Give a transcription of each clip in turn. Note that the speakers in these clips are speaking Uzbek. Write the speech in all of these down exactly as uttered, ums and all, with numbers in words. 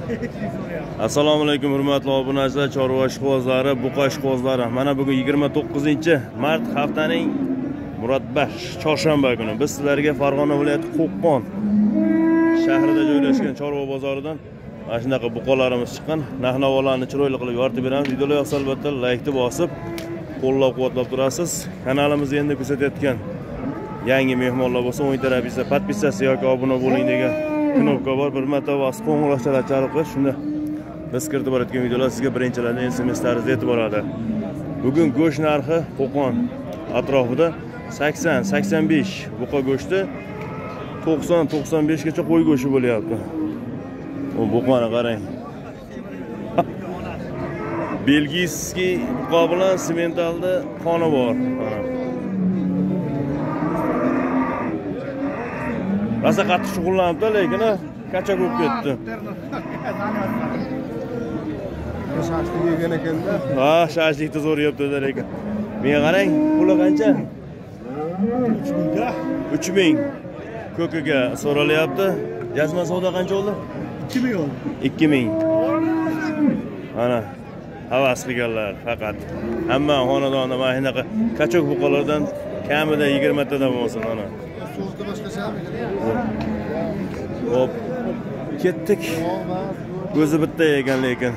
Assalomu alaykum hurmatli obunachilar, chorva ishqibozlari, buqa ishqibozlari. Mana bugun yigirma to'qqizinchi mart haftaning muratbash chorshanba kuni biz sizlarga Farg'ona viloyati Qo'qon shahrida joylashgan chorva bozoridan mana shunaqa buqalarimiz chiqqan. Narx-navolarni chiroyli qilib yoritib beramiz. Videolar yoqsa albatta laykni bosib, qo'llab-quvvatlab turasiz. Kanalimizda endi ko'rsatayotgan yangi mehmonlar bo'lsa, o'ng tarafingizda podpisatsiya yoki obuna bo'ling degan knopka bor. Bir marta bosib qo'ng'iroqchalar chalib qo'yish, shunda biz kiritib borayotgan videolar sizga birinchilardan S M S tarzida yetib boradi. Bugun go'sht narxi Qo'qon atrofida sakson sakson besh buqa go'shti, to'qson to'qson besh gacha qo'y go'shti bo'lyapti. O buqani qarang. Belgiyskiy buqa bilan simentalda qoni bor. Rosa qattiq shug'ullanibdi, lekin kacha bo'lib ketdi. Shashlik yegan ekanda. Ha, shashlikni zo'r yeyapti lekin. Menga qarang, puli qancha? uch ming da. uch ming ko'kiga so'ralyapti. Jazma savdo qancha bo'ldi? ikki ming oldi. ikki ming. Mana havas qilganlar faqat. Hamma xonadonda mana shunaqa kachok buqalardan kamida yigirma tadan bo'lsin mana. So'zda boshqachami? Hop. Ketdik. O'zi bitta ekan lekin.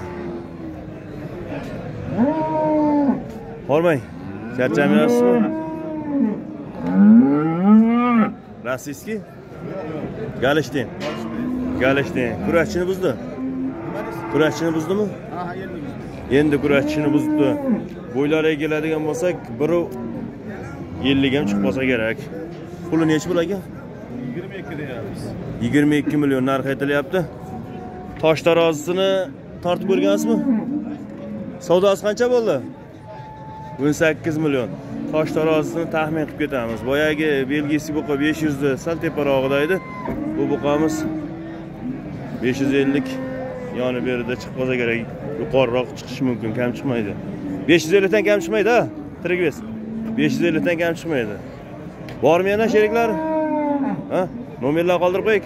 Hormang. Charchamayapsizmi? Rossiyskiy? Galishtin. Galishtin. Kurashchini buzdi. Kurashchini buzdimi? Ha, endi buzdi. Endi kurashchini buzdi. Bo'ylariga keladigan bo'lsak, biri ellik ham chiqib qolsa kerak. Puli necha pul ekan? yigirma ikki deyapmiz. yigirma ikki million narx aytilyapti. Tosh tarozisini tortib ko'rgansizmi? Savdosi qancha bo'ldi? o'n sakkiz million. Tosh tarozisini taxmin qilib ketamiz. Boyagi belgiyskiy buqa besh yuz da sal teparog'ida edi. Bu buqamiz besh yuz ellik yoni berida chiqib qolsa kerak. Yuqoriroq chiqishi mumkin, kam chiqmaydi. besh yuz ellik dan kam chiqmaydi, ha? Tirikbes. besh yuz ellik dan kam chiqmaydi. Bormi yana sheriklar? Ha? Nomerlar qoldirib qo'ying.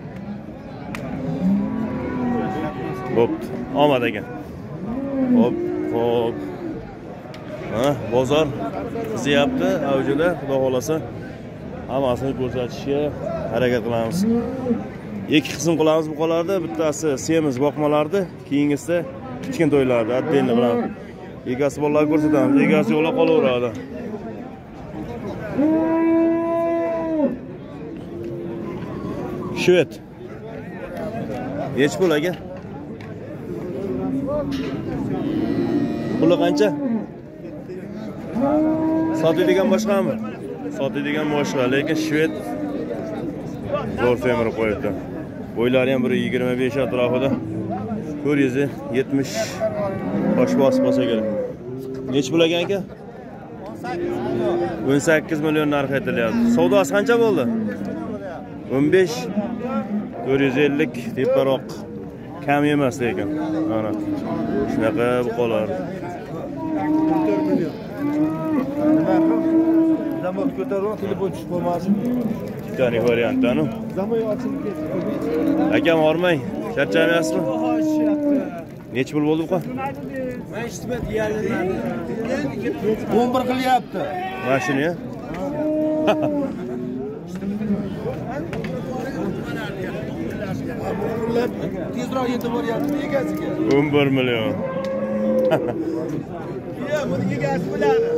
Hop, omad ekan. Hop, hop. Ha, bozor qizyapti, avjida, xudo xolasa hammasini ko'rsatishga harakat qilamiz. Ikki qism qilamiz buqalarda, bittasi semiz boqmalardi, keyingisi kichkintoylardi, attenni qilamiz. Egasi bolalarga ko'rsatamiz, egasi yo'la qolaveradi. Shvet. Necha pul aka? Puli qancha? Sotadigan boshqami? Sotadigan boshqa, lekin shvet zo'r semirib qo'yibdi. Bo'ylari ham bir yigirma besh atrofida. ko'z yuzi yetmish bosh bosib qolsa kerak. Necha pul ekan aka? o'n sakkiz million narx aytilyapti. Savdosi qancha bo'ldi? o'n besh to'rt yuz ellik teparoq. Kam emas lekin. Mana shunaqa buqalar. Zamot ko'tarib, telefon tushib qolmasin. Tani variantani. Zamot ochilib ketdi. Akam hormang. Charchamayapsizmi? Necha pul bo'ldi buqa? Men eshitib deyarli o'n bir qilyapti. Mashina ya? Tezroq yetib boryapti egasiga. o'n bir million. Ya, buni egasi biladi.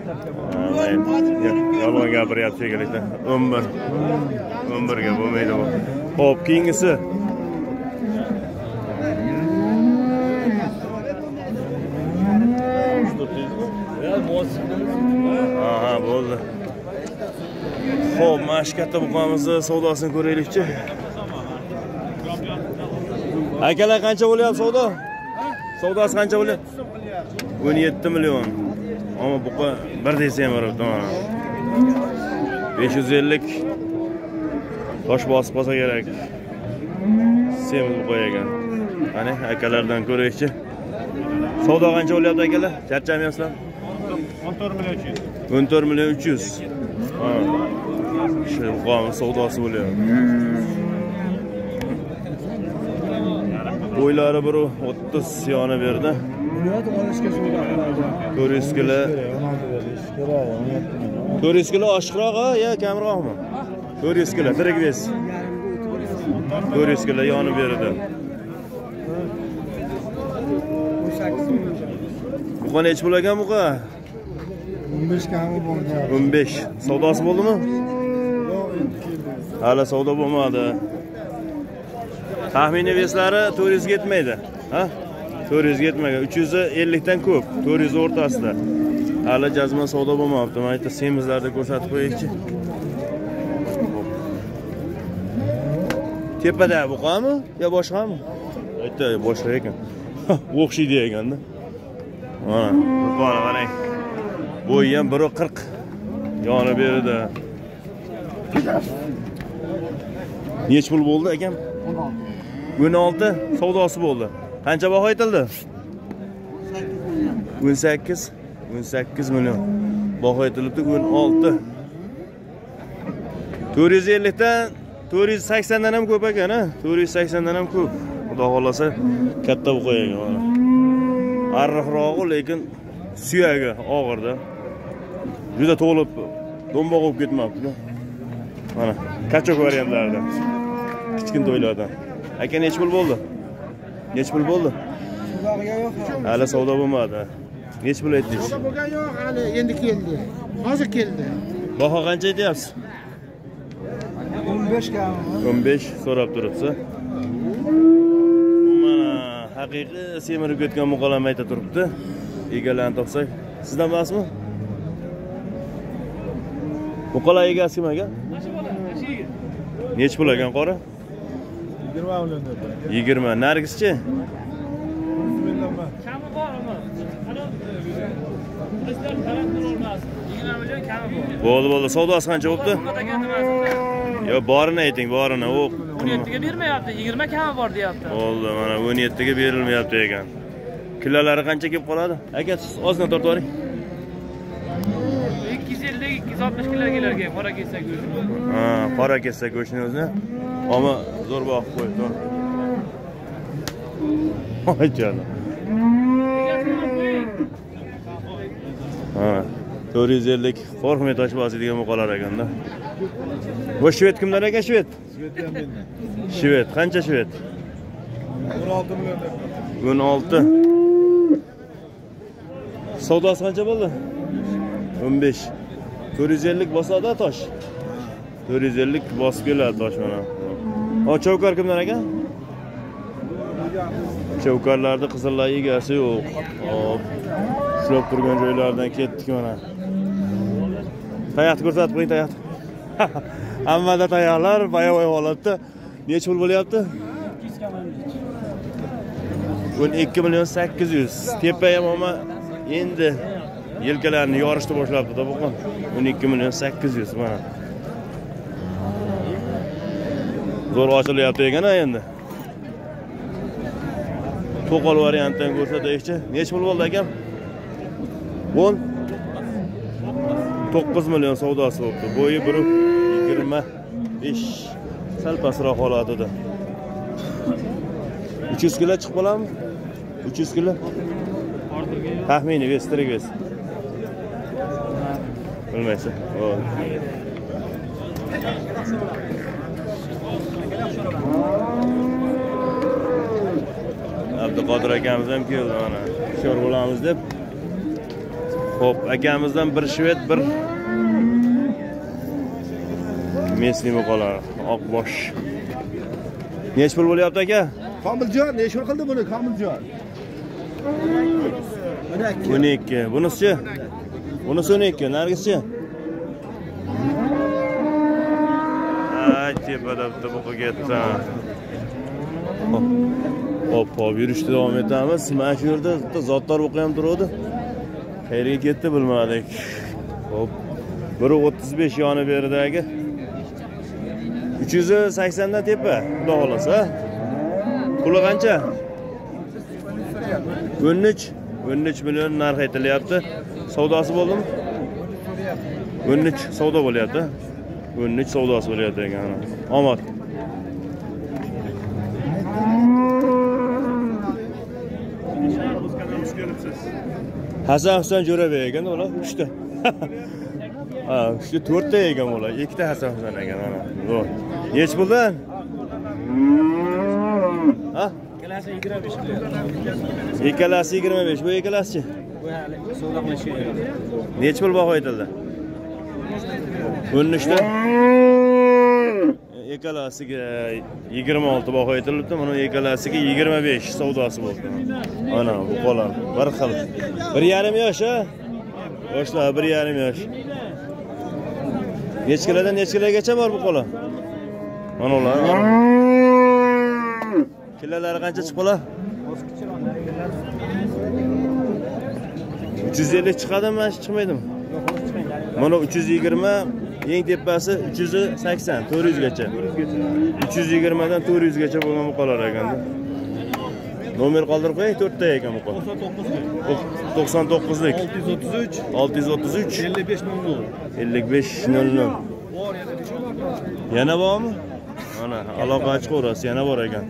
Yolg'on gapiryapti shekilli. o'n bir. o'n bir ga bo'lmaydi bu. Xo'p, keyingisi. Aha, bo'ldi. Xo'p, mana shu katta buqamizni savdosini ko'raylikchi. Akalar qancha bo'lyapti savdo? Savdosi qancha bo'lyapti? o'n yetti million. Ammo buqa bir desa ham uribdi mana. besh yuz ellik tosh bosib qolsa kerak. Semiz buqa ekan. Qani akalardan ko'raylikchi. Savdo qancha bo'lyapti akalar? Charchamayapsizlar? o'n to'rt million uch yuz. o'n to'rt million uch yuz. Ha. Shu buqamiz savdosi bo'lyapti. Bo'ylari bir o'ttiz yoni berdi. to'rt yuz kilo. to'rt yuz kilo oshiqroq yo kamroqmi? to'rt yuz kilo tirik ves. to'rt yuz kilo yoni berdi. Bu necha pul ekan bu? o'n besh kami bor. o'n besh. Savdosi bo'ldimi? Hali savdo bo'lmadi. Taxminiy veslari to'rt yuz ga yetmaydi. Ha? to'rt yuz ga yetmagan. uch yuz ellik dan ko'p. to'rt yuz o'rtasida. Hali jazman savdo bo'lmabdi. Men aytdim, semizlarni ko'rsatib qo'yaychi. Tepada buqami yo boshqami? Aytdi, boshqa ekan. O'xshaydi ekanda. Mana, buqani qarang. Bo'yi ham bir qirq yoni berdi. Necha pul bo'ldi akam? o'n olti savdosi bo'ldi. Qancha baho aytildi? o'n sakkiz. o'n sakkiz million. Baho aytilibdi o'n olti. to'rt yuz ellik dan to'rt yuz sakson dan ham ko'p ekan, ha? to'rt yuz sakson dan ham ko'p. Xudo xolasa katta bu qo'yagan mana. Arriqrog'i, lekin suyagi og'irda. Juda to'lib, do'mboq bo'lib ketmabdi. Mana, kachok variantlarida. Kichkin to'ylardan. Aka necha pul bo'ldi? Necha pul bo'ldi? Savdoga yo'q. Hali savdo bo'lmadi. Necha pul aytdingiz? Savdo bo'lgan yo'q, hali endi keldi. Hozir keldi. Baho qancha aytyapsiz? o'n besh kami. o'n besh so'rab turibsiz. Mana haqiqiy semirib ketgan muqolam ayta turibdi. Egalarni topsak, sizdan emasmi? Muqola egasi kim ekan? Necha pul ekan qora? yigirma million dedi. yigirma. Nargischi? Kami bormi? Ana turistlar tarafdan olmas. yigirma million kami bor. Bo'ldi, bo'ldi. Savdosi qancha bo'pti? Yo, borini ayting, borini. O o'n yetti ga bermayapti, yigirma kami bor deyapti. Bo'ldi, mana o'n yetti ga berilmayapti ekan. Kilolari qancha kelib qoladi? Aka, siz ozgina tortib oling. ikki yuz ellik ikki yuz oltmish kilo kelar ekan, qora kesak go'sht. Ha, qora kesak go'shtni o'zi. Ammo zo'r boqib qo'yibdi. Voy jana. Ha, to'rt yuz ellik qo'rqmay tosh bosadigan muqolar ekanda. Bu shved kimdan ekan shved? Shved ham mendan. Shved, qancha shved? o'n olti million dedi. o'n olti. Savdosi qancha bo'ldi? o'n besh. to'rt yuz ellik bosadi tosh. to'rt yuz ellik bosib keladi tosh mana. O chavkar kimdan ekan? Chavkarlarda qizillar egasi yo'q. Hop. Shlab turgan joylardan ketdik mana. Tayoqni ko'rsatib qo'ying, tayoq. Hammada tayoqlar bayovoy holatda. Necha pul bo'lyapti? o'n ikki million sakkiz yuz. Tepa ham ama endi yelkalarni yorishni boshlabdi-da bu qon. o'n ikki million sakkiz yuz mana. Zo'r ochilyapti ekan endi. To'qol variantdan ko'rsataychi. Necha pul bo'ldi akam? o'n to'qqiz million savdosi bo'ldi. Bo'yi bir yigirma besh. Sal pastroq holatida. uch yuz kilo chiqib qoladimi? uch yuz kilo. Taxminiy ves, tirik ves. Bilmaysiz. Bo'ldi. Abduqodir akamiz ham keldi mana. Sho'r bo'lamiz deb. Xo'p, akamizdan bir shved, bir mesli muqolar, oqbosh. Necha pul bo'lyapti aka? Komiljon, nechta qildi buni Komiljon? o'n ikki. Bunisi-chi? Bunisi o'n ikki, nargisi-chi? Ay, tepada bitta buqa ketdi. Hop, hop, yurishda davom etamiz. Mana shu yerda bitta zotlar buqa ham turadi. Qayerga ketdi bilmadik. Hop. bir o'ttiz besh yoni beridagi. uch yuz sakson dan tepa, xudo xolasa. Puli qancha? o'n uch. o'n uch million narx aytilyapti. Savdosi bo'ldimi? o'n uch savdo bo'lyapti. o'n uch savdosi bo'lyapti ekan. Omad. Hasan Husan Jo'rabek ekan ular uchta. Ha, uchta to'rtta ekan ular. Ikkita Hasan Husan ekan mana. Zo'r. Nech puldan? Ha? Ikkalasi yigirma besh million. Ikkalasi yigirma besh, bu ikkalasichi? Bu hali savdo qilishgan. Nech pul baho aytildi? o'n uchta. Ikkalasiga yigirma olti baho aytilibdi, mana ikkalasiga yigirma besh savdosi bo'ldi. Ana bu qo'lan bir xil. bir yarim yosh ha? Yoshlar bir yarim yosh. Nech kilodan nech kilogacha bor bu qo'lan? Mana ular. Kilolari qancha chiqib qolar? uch yuz ellik chiqadimi, chiqmaydimi? Mana uch yuz yigirma, eng tepasi uch yuz sakson, to'rt yuz gacha. uch yuz yigirma dan to'rt yuz gacha bo'lgan qolar ekanda. Nomer qoldirib qo'ying, to'rtta ekan bu qolar. to'qson to'qqiz lik. olti yuz o'ttiz uch. olti yuz o'ttiz uch. ellik besh nol nol. ellik besh nol nol. Yana bormi? Mana aloqa chiqaverasiz, yana bor ekan.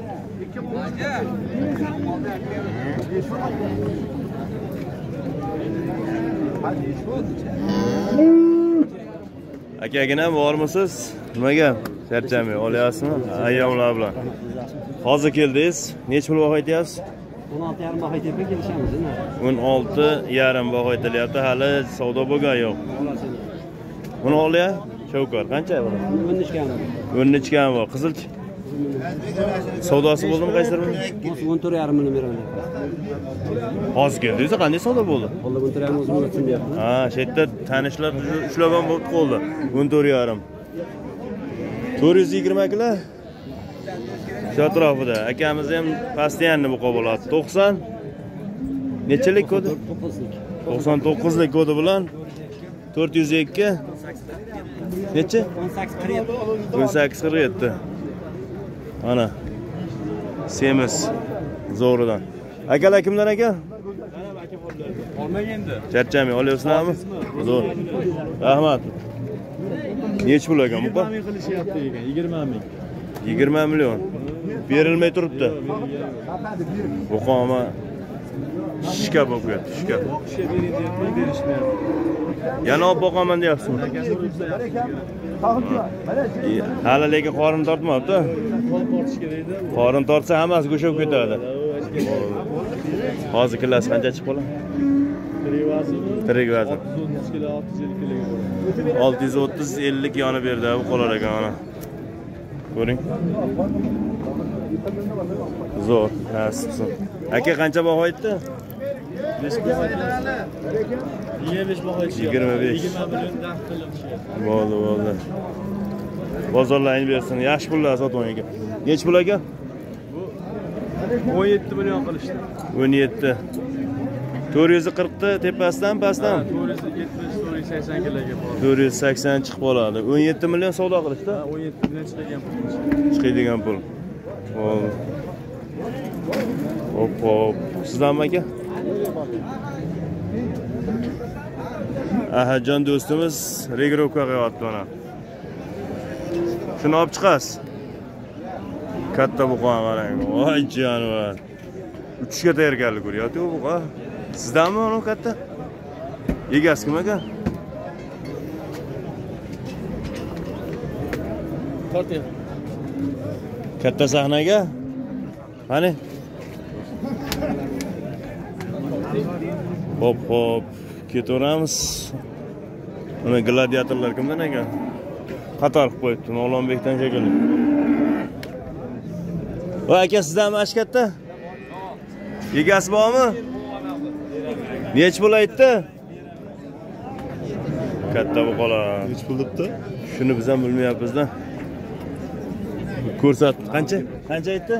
Akagina bormisiz? Nimaga? Charchamay olyapsizmi? Ayyomlar bilan. Hozir keldingiz. Nech pul baho aytyapsiz? o'n olti yarim baho aytib kelishamiz, nima? o'n olti yarim baho aytilyapti. Hali savdo bo'lgan yo'q. Buni olya? Shavkar qancha bu? o'n uch kam. o'n uch kam bor. Qizilchi. Savdosi bo'ldimi qaysir buni? o'n to'rt yarim million beraman. Hozir keldingiz, qanday savdo bo'ldi? Qo'lda o'n to'rt yarim o'zim o'tsin deyapman. Ha, shu yerda tanishlar ushlagan bo'lib qoldi. o'n to'rt yarim. to'rt yuz yigirma kilo. Shu atrofida. Akamiz ham pastiyanni bu bo'ladi. to'qson nechilik kodi? to'qson to'qqiz lik kodi bilan to'rt yuz ikki. Nechi? o'n sakkiz qirq yetti. o'n sakkiz qirq yetti. Ana. Semiz zo'ridan. Akalar kimlar aka? Olmang endi. Charchamay olyapsizlarmi? Zo'r. Rahmat. Nech pul ekan bu? yigirma ming qilishyapti ekan, yigirma ming. yigirma million. Berilmay turibdi. Bu qoma shika bo'lib ketdi, shika. Ishga bering deyapti, berishmayapti. Yana olib boqaman deyapsizmi? Hali lekin qorin tortmabdi. Qo'l tortish kerakda. Qorin tortsa hammasi go'shab ketadi. Hozir killasi qancha chiqib qoladi? Tirik vazmi? Tirik vazn. olti yuz o'ttiz kiloga boradi. olti yuz o'ttiz ellik yonib berdi bu qolar ekan ana. Ko'ring. Zo'r, nasibsin. Aka qancha baho aytdi? yigirma besh baho aytishyapti. yigirma besh. yigirma million daf qilyapti. Bo'ldi, bo'ldi. Bozorlaring bersin, yaxshi pullar sotuv ekan. Nech pul aka? o'n yetti million qilishdi. o'n yetti. to'rt yuz qirq ta tepasidan pastdan to'rt yuz yetmish to'rt yuz sakson kiloga boradi. to'rt yuz sakson chiqib qoladi. o'n yetti million savdo qilishdi. o'n yetti million chiqadigan pul. Chiqadigan pul. Bo'ldi. Hop, hop. Sizdanmi aka? Ahadjon do'stimiz regirovka qilyapti mana. Shuni olib chiqasiz. Katta buqon qarang. Voy jonivor. Uchishga tayyorgarlik ko'ryapti u buqa. Sizdanmi uni katta? Egasi kim aka? Torting. Katta sahnaga. Qani? Hop, hop. Ketaveramiz. Mana gladiatorlar kimdan ekan? Qator qilib qo'yibdi. Mavlonbekdan shekilli. Voy aka, sizdanmi ash katta? Egasi bormi? Nech pul aytdi? Katta bu qolar. Nech pul debdi? Shuni biz ham bilmayapmiz-da. Ko'rsat. Qancha? Qancha aytdi?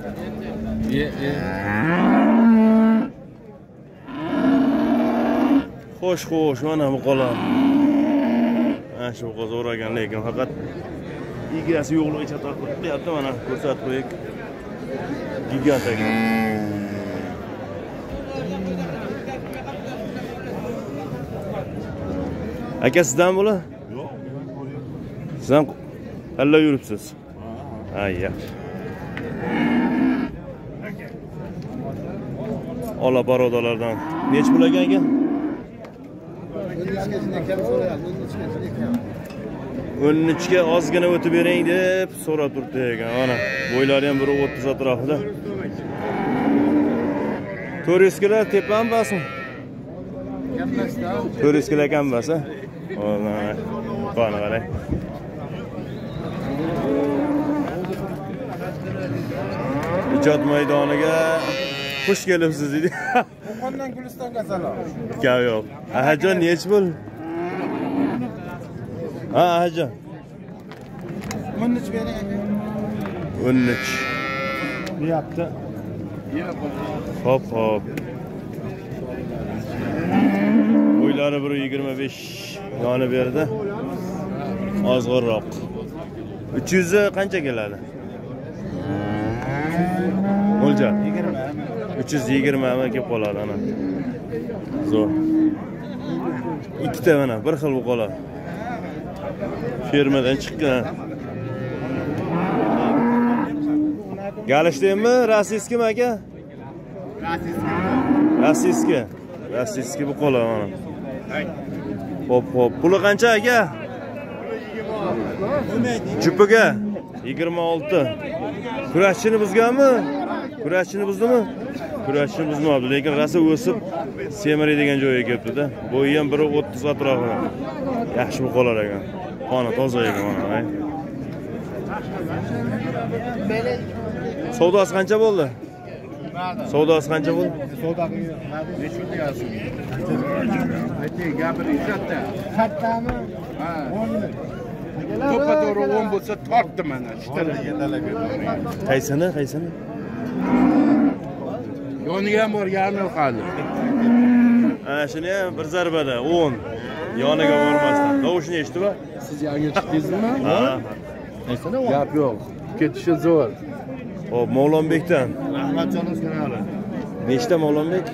Xo'sh, xo'sh, mana bu qolar. Ha, shu qo'zo'r ekan, lekin faqat egasi yo'qligicha tortib qo'yapti, mana ko'rsatib qo'yik. Gigant ekan. Aka sizdan bo'la? Yo'q. Siz ham halla yuribsiz. Ha, yaxshi. Ola barodalardan. Nech pul ekan aka? o'n uchga ozgina o'tib bering deb so'rab turibdi ekan. Mana bo'ylari ham bir o'ttiz atrofida. to'rt yuz kilo tepami basmi? to'rt yuz kilo kam bas, ha? Mana qani qarang. Ijod maydoniga xush kelibsiz dedi. Qo'qondan Gulistonga salom. Gap yo'q. Ahajon nech pul? Ha, ahajon. o'n uch bering aka. o'n uch. Deyapti. Hop, hop. Bo'ylari bir yigirma besh yoni berdi. Ozg'inroq. uch yuz qancha keladi? O'lja. uch yuz yigirma ma kelib qoladi ana. Zo'r. Ikkita mana bir xil bo'lib fermadan chiqqan. Galishdimi, rossiyskimi aka? Rossiyski. Rossiyski bu qoladi mana. Hop, hop. Puli qancha aka? Jupiga yigirma olti. Kurashchini buzganmi? Kurashchini buzdimi? Kurashchini buzmabdi, lekin rasa o'sib semiradigan joyga kelibdi-da. Bo'yi ham bir o'ttiz atrofida. Yaxshi bu qolar ekan. Qoni toza ekan mana. Savdosi qancha bo'ldi? Savdosi qancha bo'ldi? Savdoga necha pul deyapsiz? Ayting, gapiringiz-da. Kattami? Ha. To'ppa to'g'ri o'n bo'lsa tortdi mana. Qaysini, qaysini? Yoniga ham bor, yarmi qoldi. Ana shuni ham bir zarbada o'n yoniga bormasdan. Tovushni eshitdingmi? Siz yangi chiqdingizmi? Ha. Gap yo'q. Ketishi zo'r. Hop, Mavlonbekdan. Rahmatjonimiz kanali. Nechta Mavlonbek?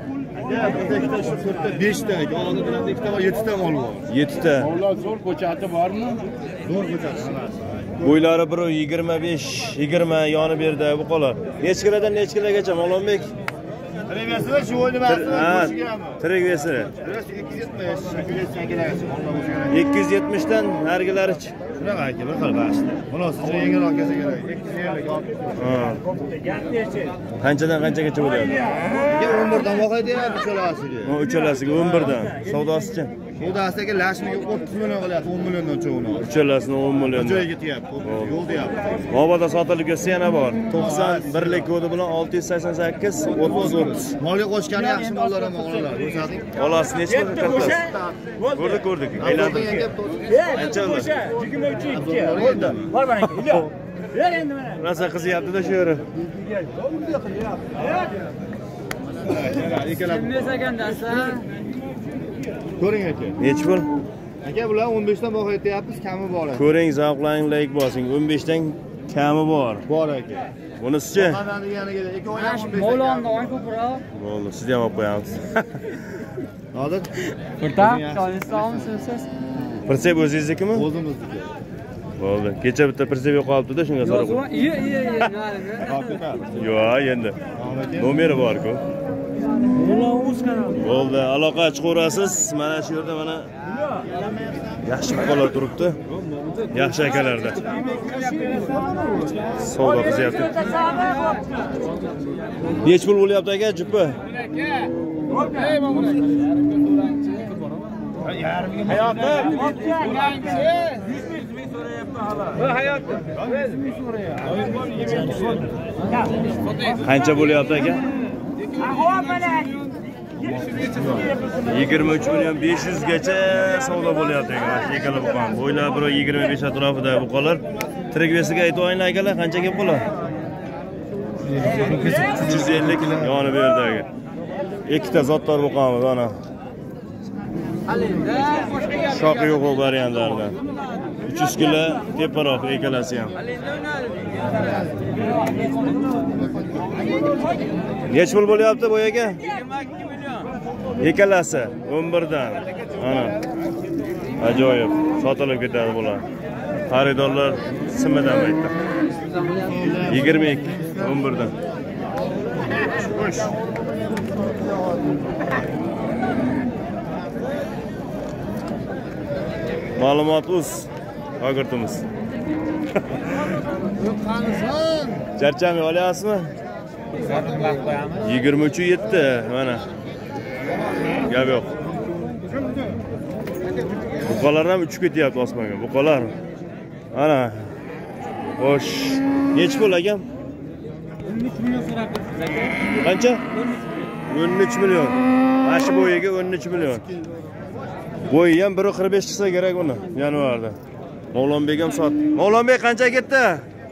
besh ta, yog'ni bilan ikkita va yetti ta mol bor. yetti ta. Mollar zo'r ko'chati bormi? Zo'r ko'chati. Bo'ylari bir yigirma besh, yigirma yoni berdi bu qolar. Nech kilodan nech kilogacha Mavlonbek? Trevesida shu o'yni Ha, Trevesi. ikki yuz yetmish dan nargilarichi. Shunaqa aka, bir xil bas. Buni sizga yengilroq kelsa kerak. ikki yuz ellik olib. Ha. Qanchadan qanchagacha bo'ladi? o'n bir dan voqea deyapti uchalasiga. Ha, uchalasiga o'n bir dan. Savdosichi? Savdosiga lashmiga o'ttiz million qilyapti, o'n milliondan cho'g'ini. Uchalasini o'n million. Joyiga ketyapti. Yo'q deyapti. Mobada sotilib ketsa yana bor. to'qson bir lik kodi bilan olti yuz sakson sakkiz o'ttiz o'ttiz. Molga qo'shgani yaxshi mollar ham olalar. Ko'rsating. Olasiz necha pul kirtasiz? Ko'rdik, ko'rdik. Aylandik. Qancha bo'ldi? yigirma uch ikki. Bo'ldi. Bor mana. Ber endi mana. Rosa qizyapti-da shu yeri. Ko'ring aka. Nechi pul? Aka bular o'n besh dan voqea etyapmiz, kami bor. Ko'ring, zavqlaring, like bosing. o'n besh dan kami bor. Bor aka. Bunisi-chi? Qandan deganiga ikki oy ham o'n besh. Mavlonda oy ko'proq. Bo'ldi, sizni ham olib qo'yamiz. Hozir O'rta, joyingizdan siz. Prinsip o'zingiznikimi? o'zimizniki. Bo'ldi. Kecha bitta prinsip yo'qolibdi-da, shunga so'rab. Iya, iya, iya, nari. Yo'q, endi. Nomeri bor-ku. Ular o'z kanal. Bo'ldi, aloqa chiqarasiz. Mana shu yerda mana yaxshi qo'llar turibdi. Yaxshi akalarda. Savdo qilyapti. Nech pul bo'lyapti aka, jupi? Qancha bo'lyapti aka? yigirma uch million besh yuz gacha savdo bo'lyapti aka. Ekala buqon. Bo'ylar bir yigirma besh atrofida buqonlar. Trigvesiga aytib o'yinglar akalar, qancha kelib qoladi? uch yuz ellik yoni berdi aka. Ikkita zotlar buqamiz ana. Shoqi yo'q variantlardan. uch yuz kilo teparoq ekalasi ham. Nech pul bo'lyapti bu aka? Ekalasi o'n bir dan. Ana. Ajoyib. Sotilib ketadi bular. Xaridorlar simidan aytdi. yigirma ikki o'n bir dan. Xo'sh. Ma'lumot uz agirtimiz. Charchamay olyapsizmi? yigirma uch yetti mana. Gap yo'q. Buqalar ham uchib ketyapti osmonga. Buqalar. Ana. Xo'sh. Nech pul akam? o'n uch million so'rabsiz aka. Qancha? o'n uch million. Mana shu bo'yiga o'n uch million. Bo'yi ham bir qirq besh chiqsa kerak uni yanvarda. Mavlonbek ham sot. Mavlonbek qancha ketdi?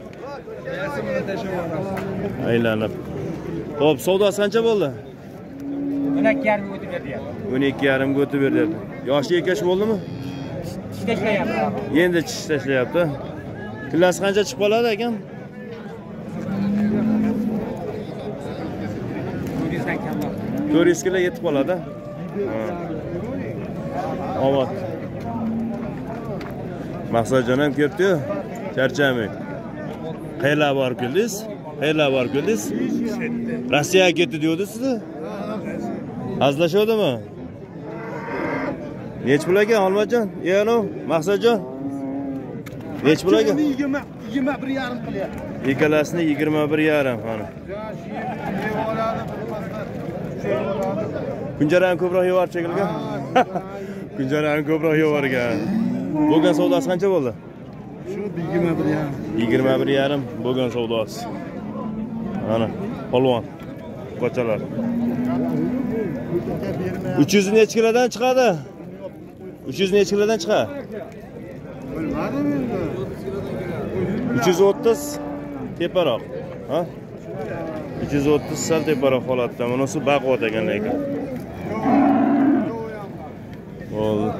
Aylanib. Xo'p, savdosi qancha bo'ldi? o'n ikki yarim o'tib berdi. o'n ikki yarim ga o'tib berdi. Yoshi ekash bo'ldimi? Ishlayapti. Endi chish tashlayapti. Killasi qancha chiqib qoladi akam? to'rt yuz kilo yetib qoladi. Avot. Maqsadjon ham kelibdi-yu. Charchamay. Qayerga borib keldingiz? Qayerga borib keldingiz? Rossiyaga ketdi deydi sizni? Azlashodimi? Nech pul aka, Olmajon? Yana, Maqsadjon? Nech pul aka? yigirma bir yarim qilyapti. Ikkalasini yigirma bir yarim mana. Kunjaraning ko'proq yo'var chekilgan. Kunjaraning ko'proq yo'vargan. Bo'lgan savdosi qancha bo'ldi? Shu yigirma bir yarim. yigirma bir yarim bo'lgan savdosi. Mana, polvon. Qochalar. uch yuz nech kilodan chiqadi? uch yuz nech kilodan chiqadi? Bilmadim endi. uch yuz o'ttiz teparoq. Ha? uch yuz o'ttiz sal teparoq holatda. Bunisi baquvvat ekan lekin. Bo'ldi.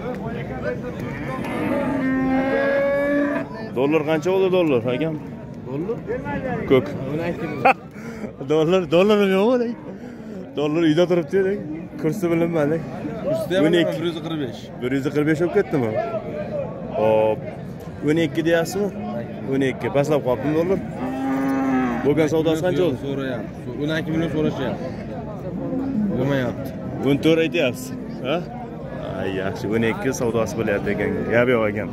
Dollar qancha bo'ldi dollar, akam? Dollar? Ko'k. o'n ikki ming. Dollar, dollar yo'q. Dollar uyda turibdi, kursi bilinmadi. Kursi ham bir yuz qirq besh. bir yuz qirq besh olib ketdimi? Hop. o'n ikki deyapsizmi? o'n ikki. Pastlab qolibdi dollar. Bo'lgan savdosi qancha bo'ldi? So'rayapti. o'n ikki million so'rashyapti. Bo'lmayapti. o'n to'rt aytyapsiz. Ha? Ay, yaxshi. o'n ikki savdosi bo'lyapti ekan. Gap yo'q ekan.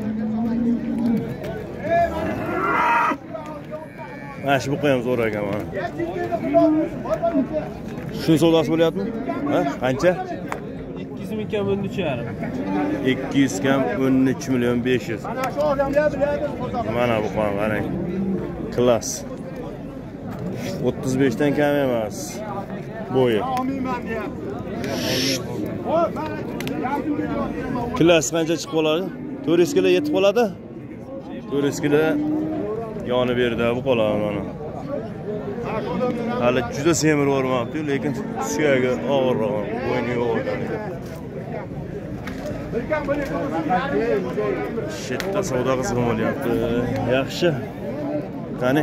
Mana shu buqa ham zo'r ekan mana. Shu savdosi bo'lyaptimi? Ha? Qancha? ikki yuz ming kam o'n uch yarim. ikki yuz kam o'n uch million besh yuz. Mana shu odamlar biladi. Mana bu qon, qarang. Klass. o'ttiz besh dan kam emas. Bo'yi. Olmayman deyapti. Klass qancha chiqib qoladi? to'rt yuz kilo yetib qoladi? to'rt yuz kilo yonib berdi bu qoladi mana. Hali juda semirib o'rmabdi, lekin suyagi og'irroq, bo'yni yo'q ekan. Shitda savdo qizg'in bo'lyapti. Yaxshi. Qani?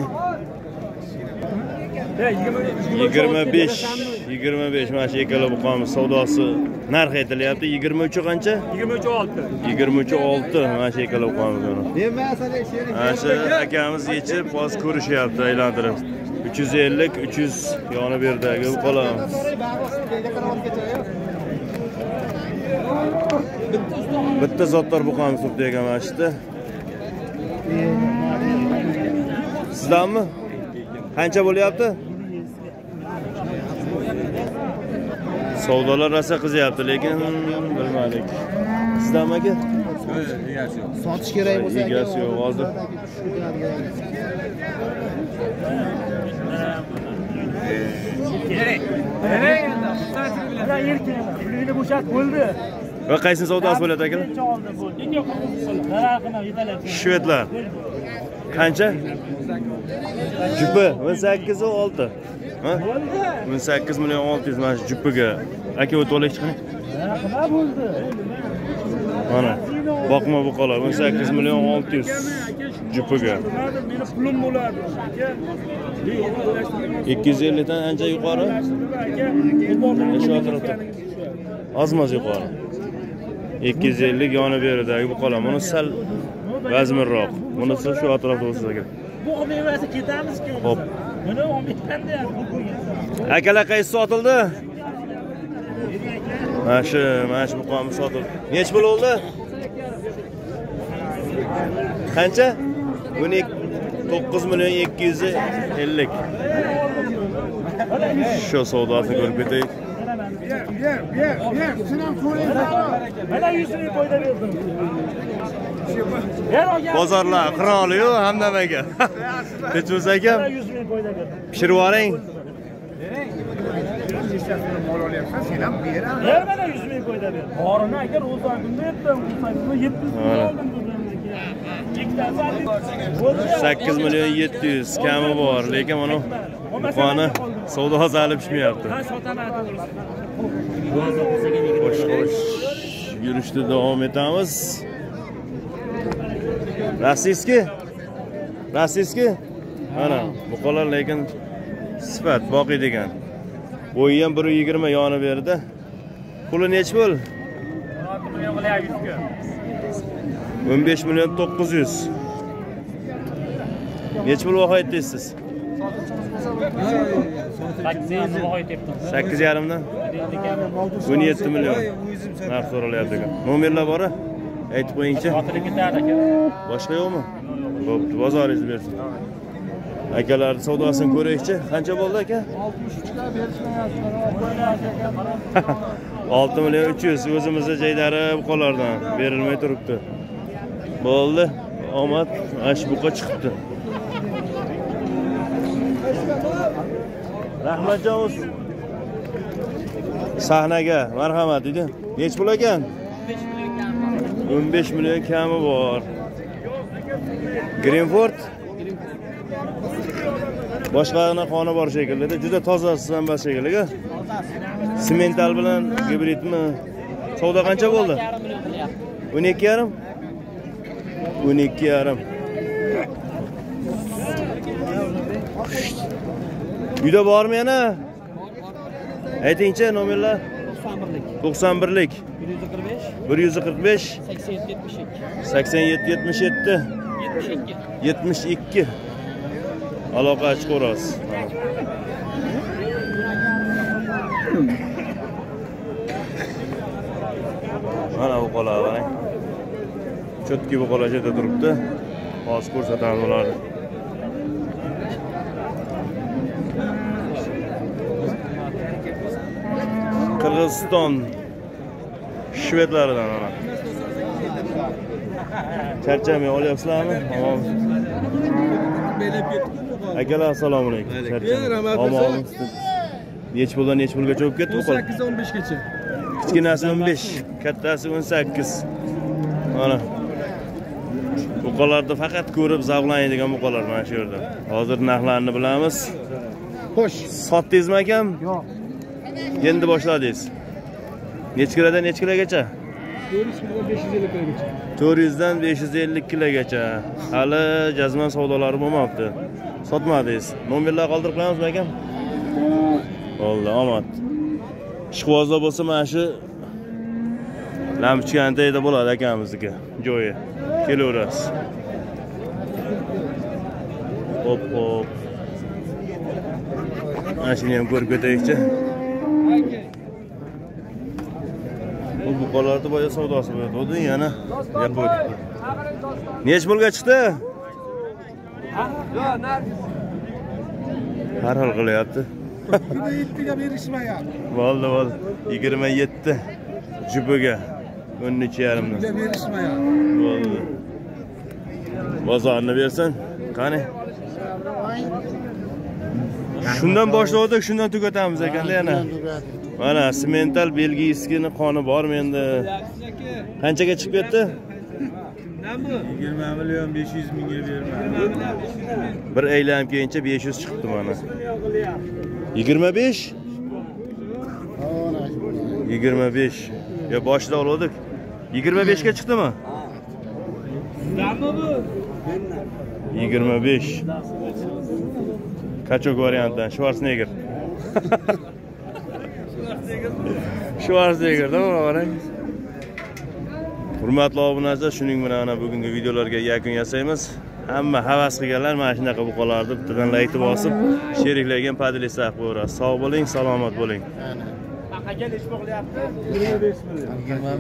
yigirma besh, yigirma besh mana shu ikkala buqamiz savdosi narx aytilyapti. yigirma uch qancha? yigirma uch olti. yigirma uch olti mana shu ikkala buqamiz mana. Demasana sherik. Mana shu akamiz yechib, hozir ko'rishyapti aylantirib. uch yuz ellik, uch yuz yonib berdagi buqalar. Bitta zotlar buqamiz turibdi ekan mana shu yerda. Sizdanmi? Qancha bo'lyapti? Savdolar rosa qizyapti, lekin bilmadik. Sizdanmi aka? Egasi yo'q. Sotish kerak bo'lsa, Egasi yo'q hozir. Va qaysi savdosi bo'ladi aka? Shvedlar. Qancha? Jupi o'n sakkiz va olti. Ha? o'n sakkiz million olti yuz mana shu jupiga. Aka o'tib olaylik chiqing. Nima bo'ldi? Mana boqma buqalar o'n sakkiz million olti yuz jupiga. Meni pulim bo'ladi. ikki yuz ellik dan ancha yuqori. Shu atrofda. Ozmoz yuqori. ikki yuz ellik yonib beridagi buqalar. Buni sal vazminroq. Bunisi shu atrofda bo'lsa kerak. Bu mevasi ketamiz-ku. Hop. Buni o'n besh ham. Akalar qaysi sotildi? Mana shu, mana shu buqamiz sotildi. Nech pul oldi? Qancha? o'n ikki to'qqiz million ikki yuz ellik. Shu savdosini ko'rib ketaylik. Mana yuz ming qo'yda berdim. Bozorlar qiroli-yu hamdamaga. Kechmiz akam. yuz ming qo'yda berdim. Pishirib yuboring. Bermana yuz ming qo'yda berdim. Borini aka o'zagimda aytdim, o'zagimda yetti yuz ming oldim dedim. sakkiz million yetti yuz kami bor, lekin mana buqani savdosi hali pishmayapti. Ha, sotaman. Xo'sh, xo'sh. Yurishda davom etamiz. Rossiyskiy. Rossiyskiy. Mana buqalar lekin sifat boqiy degan. Bo'yi ham bir yigirma yonib berdi. Puli nech pul? o'n besh million to'qqiz yuz. Nech pul vaqt aytdingiz? sakkiz yarim dan o'n yetti million narx so'ralyapti ekan. Nomerlar bor-a? Aytib qo'ying-chi. Boshqa yo'qmi? Bo'pti, bozoringizni bersin. Akalar savdosini ko'raylik-chi. Qancha bo'ldi aka? olti million uch yuz o'zimizning jaydari buqalardan berilmay turibdi. Bo'ldi. Omad ash buqa chiqibdi. Rahmatjon olsun. Sahnaga marhamat dedi. Nech pul ekan? o'n besh million kami bor. Greenford. Boshqaning qoni bor shekilli. Juda toza sambas shekilli. Simental bilan gibridmi? Savdo qancha bo'ldi? o'n ikki yarim. o'n ikki yarim. Uyda bormi yana? Aytingchi nomerlar. to'qson birlik. bir yuz qirq besh. sakson yetti yetmish yetti. yetmish ikki. Aloqa chiqaverasiz. Mana bu qo'lar qarang. Chotki bu qo'lar yerda turibdi. Hozir ko'rsatamiz ularni. Qirg'iziston shvedlaridan ana. Charchamay olyapsizlarmi? Tamom. Akalar assalomu alaykum. Omon. Nech puldan nech pulgacha olib ketdi bu qo'l? o'n sakkiz o'n besh gacha. Kichkinasi o'n besh, kattasi o'n sakkiz. Mana. Bu qo'llarni faqat ko'rib zavqlanadigan bu qo'llar mana shu yerda. Hozir narxlarini bilamiz. Xo'sh. Sotdingizmi akam? Yo'q. Endi boshladingiz. Nech kilodan nech kilogacha? to'rt yuz dan besh yuz ellik kilogacha. Hali jazman savdolari bo'lmabdi. Sotmadingiz. Nomerlar qoldirib qo'yamizmi akam? Bo'ldi, omad. Ishqibozlar bo'lsa mana shu Lamchkandayda bo'ladi akamizniki joyi. Kelaverasiz. Hop hop. Mana shuni ham ko'rib ketaylikchi. Bu buqalarda boya savdosi bo'ladi. Yana yapodik. Nech pulga chiqdi? Har xil qilyapti. yigirma yettiga berishmayapti. Bo'ldi, bo'ldi. yigirma yetti jupiga o'n uch yarim dan. Berishmayapti. Bo'ldi. Bozorni bersin. Qani? Shundan boshlavdik, shundan tugatamiz ekanda yana. Mana simental belgiyskini qoni bormi endi? Qanchaga chiqib ketdi? yigirma million besh yuz mingga berma. Bir aylanib keyincha besh yuz chiqibdi mana. yigirma besh? yigirma besh. Ya boshida oldik. yigirma besh ga chiqdimi? yigirma besh. Kachok variantdan Schwarzenegger. Schwarzenegger, to'g'ri qarang. Hurmatli obunachilar, shuning bilan bugungi videolarga yakun yasaymiz. Hamma havas qilganlar mana shunaqa buqalarni bittadan laytib bosib, sheriklarga ham padlisaq qo'yarasiz. Sog' bo'ling, salomat bo'ling. Aqaga nechi bog'layapti?